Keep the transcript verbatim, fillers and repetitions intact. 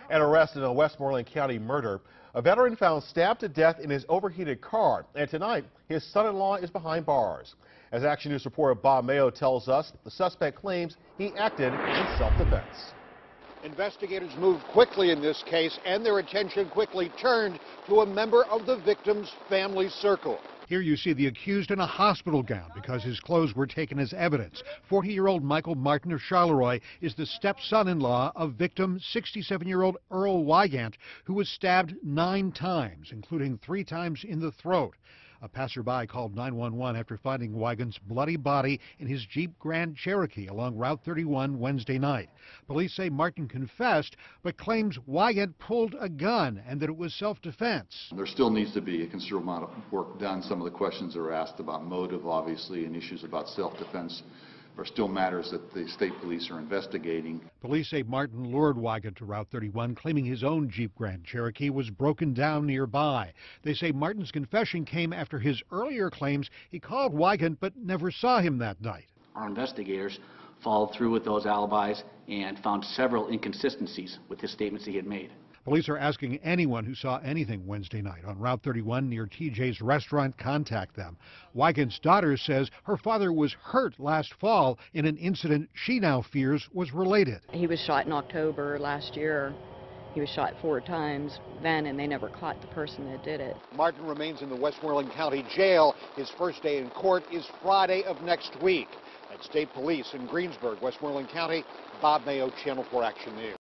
An arrest in a Westmoreland County murder. A veteran found stabbed to death in his overheated car, and tonight his son-in-law is behind bars. As Action News reporter Bob Mayo tells us, the suspect claims he acted in self-defense. Investigators moved quickly in this case, and their attention quickly turned to a member of the victim's family circle. Here you see the accused in a hospital gown because his clothes were taken as evidence. forty-year-old Michael Martin of Charleroi is the step-son-in-law of victim sixty-seven-year-old Earl Wygant, who was stabbed nine times, including three times in the throat. A passerby called nine one one after finding Wygant's bloody body in his Jeep Grand Cherokee along Route thirty-one Wednesday night. Police say Martin confessed, but claims Wygant pulled a gun and that it was self-defense. There still needs to be a considerable amount of work done. Some of the questions are asked about motive, obviously, and issues about self-defense are still matters that the state police are investigating. Police say Martin lured Wygant to Route thirty-one, claiming his own Jeep Grand Cherokee was broken down nearby. They say Martin's confession came after his earlier claims he called Wygant but never saw him that night. Our investigators followed through with those alibis and found several inconsistencies with his statements he had made. Police are asking anyone who saw anything Wednesday night on Route thirty-one near T J's restaurant contact them. Wygant's daughter says her father was hurt last fall in an incident she now fears was related. He was shot in October last year. He was shot four times then, and they never caught the person that did it. Martin remains in the Westmoreland County Jail. His first day in court is Friday of next week. At State Police in Greensburg, Westmoreland County, Bob Mayo, Channel four Action News.